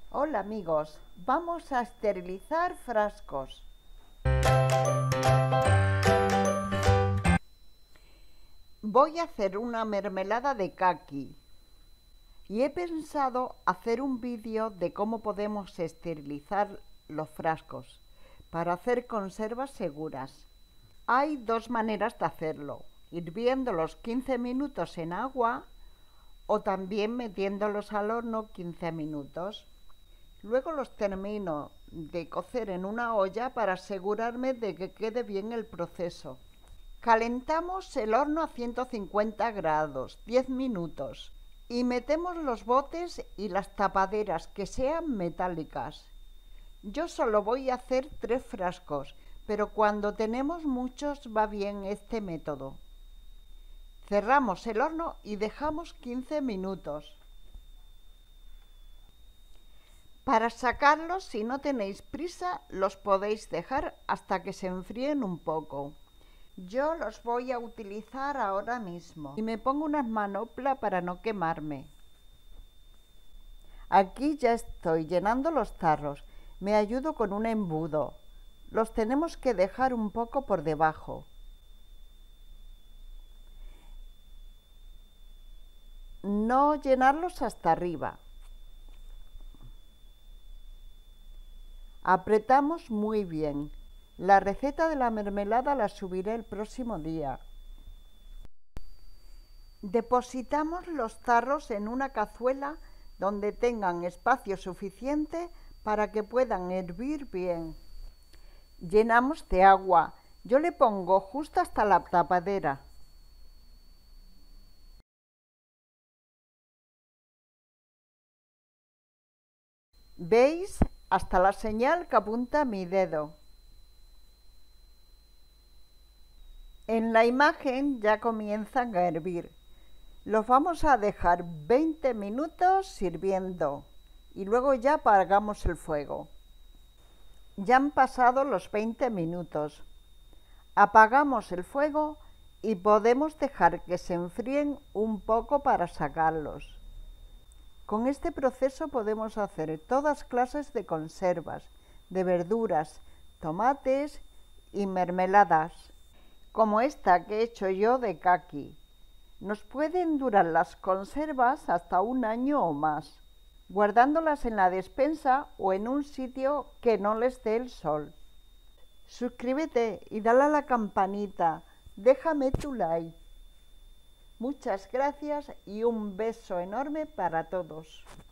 Hola amigos, vamos a esterilizar frascos. Voy a hacer una mermelada de caqui y he pensado hacer un vídeo de cómo podemos esterilizar los frascos para hacer conservas seguras. Hay dos maneras de hacerlo: hirviéndolos 15 minutos en agua o también metiéndolos al horno 15 minutos. Luego los termino de cocer en una olla para asegurarme de que quede bien el proceso. Calentamos el horno a 150 grados, 10 minutos, y metemos los botes y las tapaderas que sean metálicas. Yo solo voy a hacer 3 frascos, pero cuando tenemos muchos va bien este método. Cerramos el horno y dejamos 15 minutos. Para sacarlos, si no tenéis prisa, los podéis dejar hasta que se enfríen un poco. Yo los voy a utilizar ahora mismo y me pongo una manopla para no quemarme. Aquí ya estoy llenando los tarros. Me ayudo con un embudo. Los tenemos que dejar un poco por debajo. No llenarlos hasta arriba. Apretamos muy bien. La receta de la mermelada la subiré el próximo día. Depositamos los tarros en una cazuela donde tengan espacio suficiente para que puedan hervir bien. Llenamos de agua. Yo le pongo justo hasta la tapadera. ¿Veis? Hasta la señal que apunta mi dedo. En la imagen ya comienzan a hervir. Los vamos a dejar 20 minutos hirviendo y luego ya apagamos el fuego. Ya han pasado los 20 minutos. Apagamos el fuego y podemos dejar que se enfríen un poco para sacarlos. Con este proceso podemos hacer todas clases de conservas, de verduras, tomates y mermeladas, como esta que he hecho yo de caqui. Nos pueden durar las conservas hasta 1 año o más, guardándolas en la despensa o en un sitio que no les dé el sol. Suscríbete y dale a la campanita, déjame tu like. Muchas gracias y un beso enorme para todos.